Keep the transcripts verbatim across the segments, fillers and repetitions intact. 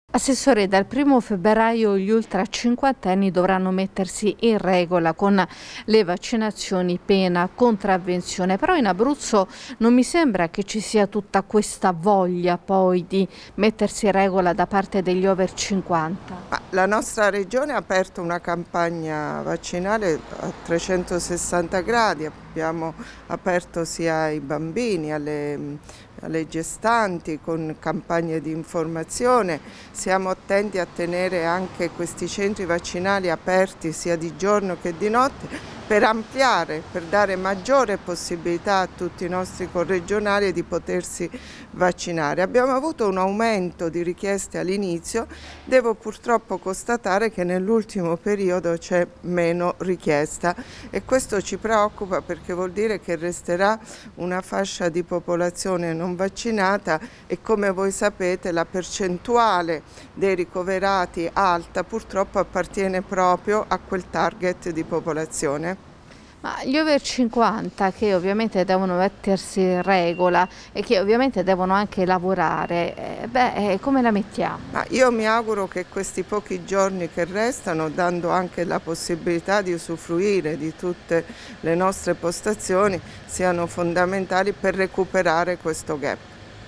Assessore, dal primo febbraio gli ultra cinquantenni dovranno mettersi in regola con le vaccinazioni pena contravvenzione, però in Abruzzo non mi sembra che ci sia tutta questa voglia poi di mettersi in regola da parte degli over cinquanta. Ma la nostra regione ha aperto una campagna vaccinale a trecentosessanta gradi, abbiamo aperto sia ai bambini, alle, alle gestanti con campagne di informazione, siamo attenti a tenere anche questi centri vaccinali aperti sia di giorno che di notte per ampliare, per dare maggiore possibilità a tutti i nostri corregionali di potersi vaccinare. Abbiamo avuto un aumento di richieste all'inizio, devo purtroppo constatare che nell'ultimo periodo c'è meno richiesta e questo ci preoccupa perché vuol dire che resterà una fascia di popolazione non vaccinata e, come voi sapete, la percentuale dei ricoverati alta purtroppo appartiene proprio a quel target di popolazione. Ma gli over cinquanta che ovviamente devono mettersi in regola e che ovviamente devono anche lavorare, eh, beh, eh, come la mettiamo? Ma io mi auguro che questi pochi giorni che restano, dando anche la possibilità di usufruire di tutte le nostre postazioni, siano fondamentali per recuperare questo gap.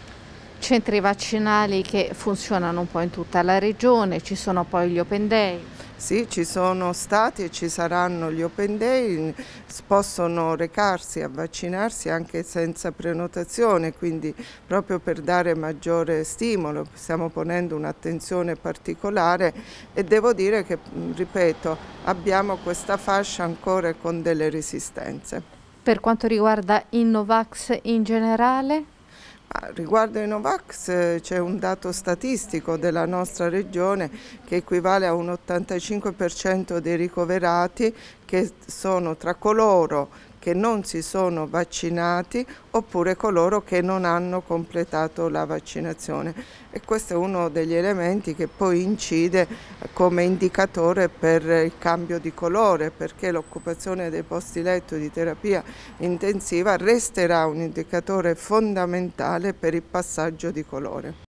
Centri vaccinali che funzionano un po' in tutta la regione, ci sono poi gli open day. Sì, ci sono stati e ci saranno gli open day, possono recarsi a vaccinarsi anche senza prenotazione, quindi proprio per dare maggiore stimolo stiamo ponendo un'attenzione particolare e devo dire che, ripeto, abbiamo questa fascia ancora con delle resistenze. Per quanto riguarda i Novax in generale? Riguardo i Novax c'è un dato statistico della nostra regione che equivale a un ottantacinque per cento dei ricoverati che sono tra coloro che non si sono vaccinati oppure coloro che non hanno completato la vaccinazione e questo è uno degli elementi che poi incide come indicatore per il cambio di colore, perché l'occupazione dei posti letto di terapia intensiva resterà un indicatore fondamentale per il passaggio di colore.